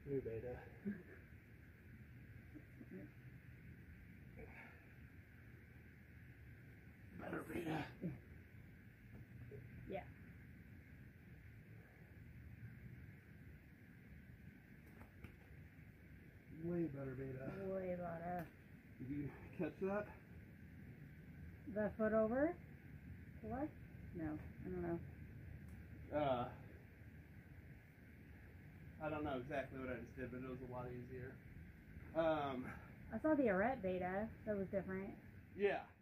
New beta. Better beta. Yeah. Way better beta. Way better. Did you catch that? The foot over? What? No, I don't know. I don't know exactly what I just did, but it was a lot easier. I saw the arete beta. That was different. Yeah.